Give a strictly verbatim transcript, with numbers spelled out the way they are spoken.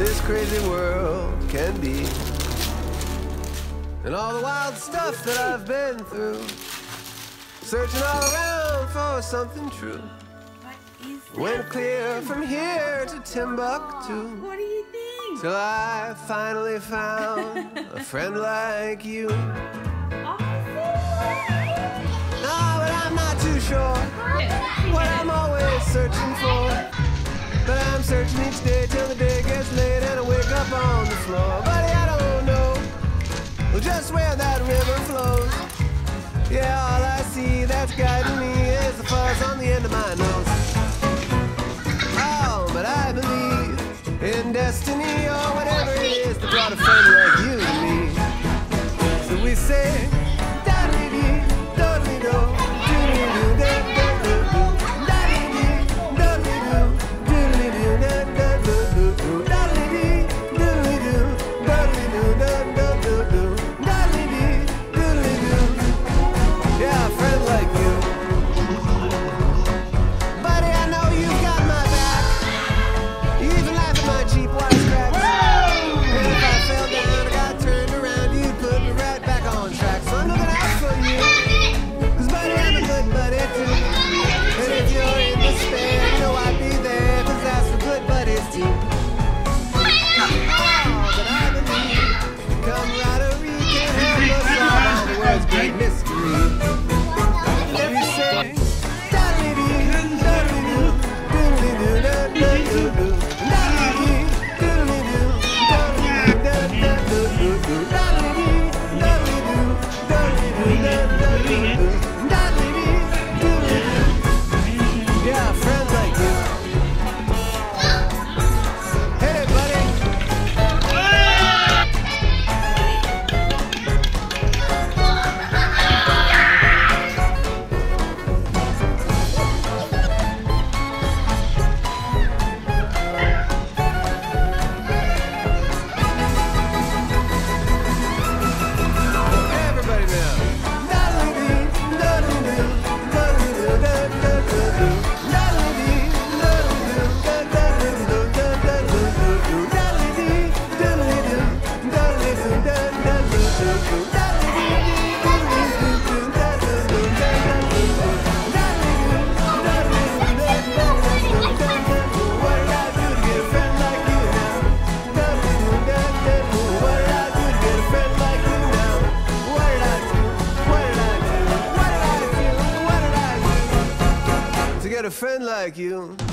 this crazy world can be. And all the wild stuff that I've been through, searching all around for something true. Went clear from here to Timbuktu. What do you think? Till I finally found a friend like you. Oh, No, but I'm not too sure what I'm always searching for. But I'm searching each day till the day gets late and I wake up on the floor. Buddy, I don't know just where that river flows. Yeah, all I see that's guiding me is the fuzz on the end of my nose. Oh, but I believe in destiny or whatever it is that brought a friend like you to me. So we say, da-dee-dee, do-dee-do, do-dee-do, da-da-do-do, da-dee-dee, do-dee-do, do-dee-do, da-da-do-do, da-dee-dee, do-dee-do, do-dee-do, da-da-do-do, da-dee-dee, do-dee-do. Yeah, a friend like you. Buddy, I know you've got my back. You even laugh at my cheap wisecracks. And if I fell down or got turned around, you'd put me right back on track. So I'm looking out for you. 'Cause buddy, I'm a good buddy too. And if you're in despair, you know I'd be there. 'Cause that's what good buddies do. Oh, but I believe camaraderie can help us solve all the world's great mysteries. And we say, da-dee-dee, da-dee-doo, doodly-doo, da-da-doo-doo, da-dee-dee, doodly-doo, da-dee-doo, da-da-doo-doo, da-dee-dee, da-dee-doo, da-dee-doo, da-da-doo-doo, da-dee-dee, doodly-doo. Yeah, a friend like you. Hit it, buddy. Everybody now. Da-dee-dee, da-dee-doo, da-dee-doo, da-da-doo-doo, da-dee-dee, da-dee-doo, da-da-doo-doo, da-da-doo-doo, da-dee-dee, doodly-doo, da-dee-doo, da-da-doo-doo, da-dee-dee, doodly-doo, da-da-doo, da-da-doo-doo, da-dee-doo, da-dee-doo, da-da-doo, what did I do to get a friend like you now? Da-dee-doo, da-da-doo, what did I do to get a friend like you now? What did I do? What did I do? What did I do? What did I do to get a friend like you?